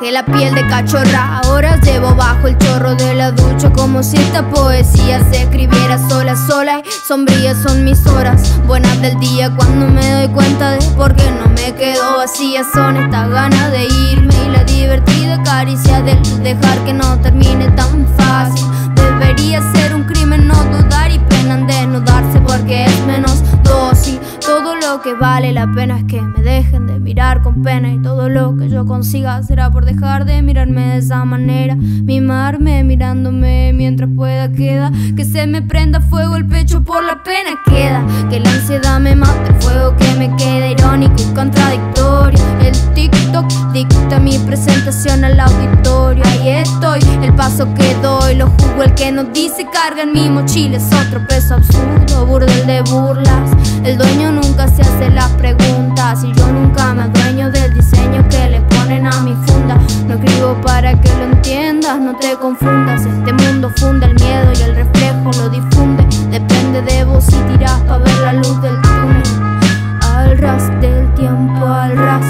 dejé la piel de cachorra. Ahora llevo bajo el chorro de la ducha, como si esta poesía se escribiera sola, sola. Y sombrías son mis horas buenas del día, cuando me doy cuenta de por qué no me quedo vacía. Son estas ganas de irme y la divertida caricia del dejar que no termine tan fácil. Debería ser un crimen no dudar y pena en desnudarse, porque es menos dócil. Todo lo que vale la pena es que me dejen de mirar con pena, y todo lo que yo consiga será por dejar de mirarme de esa manera. Mimarme mirándome mientras pueda, queda que se me prenda fuego el pecho por la pena. Queda que la ansiedad me mate, el fuego que me queda irónico y contradictorio. El TikTok dicta mi presentación al auditorio. Ahí estoy, el paso que doy lo juzgo el que nos dice carga en mi mochila. Es otro peso absurdo, burdel de burlas. El dueño nunca se hace las preguntas y yo nunca me adueño del diseño que le ponen a mi funda. No escribo para que lo entiendas, no te confundas. Este mundo funda el miedo y el reflejo lo difunde. Depende de vos si tirás pa' ver la luz del túnel. Al ras del tiempo, al ras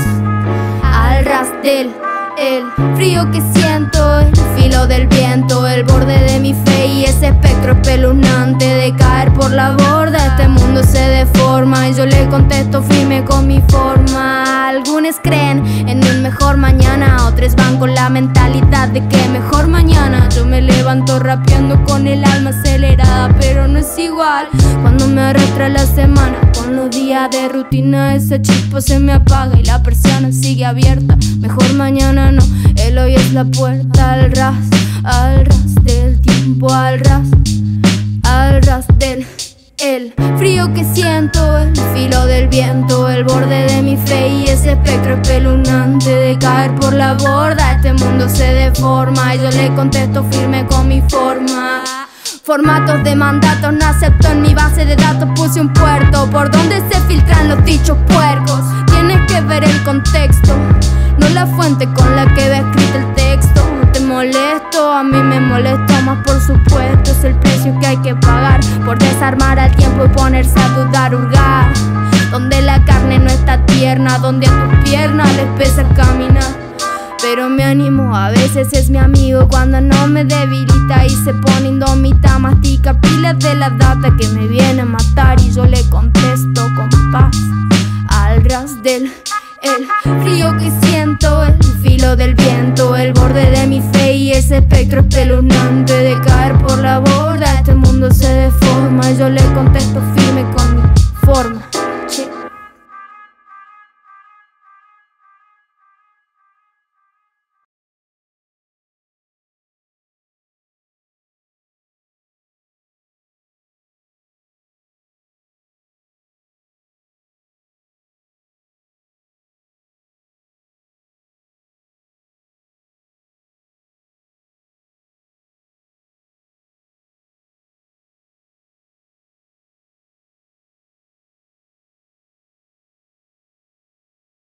del el frío que siento, el filo del viento, el borde de mi fe y ese espectro espeluznante de caer por la borda. Este mundo se deforma y yo le contesto firme con mi forma. Algunos creen en un mejor mañana, otros van con la mentalidad de que mejor mañana. Yo me levanto rapeando con el alma acelerada, pero no es igual cuando me arrastra la semana. Con los días de rutina esa chispa se me apaga y la persiana sigue abierta. Mejor mañana no, el hoy es la puerta. Al ras del tiempo, al ras del el frío que siento, el filo del viento, el borde de mi fe y ese espectro espeluznante de caer por la borda. Este mundo se deforma y yo le contesto firme con mi forma. Formatos de mandatos no acepto, en mi base de datos puse un puerto por donde se filtran los dichos puercos. Tienes que ver el contexto, no la fuente con la que ve escrito el texto. No te molesto, a mí me molesta más, por supuesto. Es el precio que hay que pagar por desarmar al tiempo y ponerse a dudar, hurgar donde la carne no está tierna, donde a tus piernas les pesa caminar. Pero me animo, a veces es mi amigo cuando no me debilita y se pone indomita. Mastica pilas de la data que me viene a matar y yo le contesto con paz. Al ras del el frío que siento, el filo del viento, el borde de mi fe y ese espectro espeluznante de caer por la borda. Este mundo se deforma y yo le contesto firme con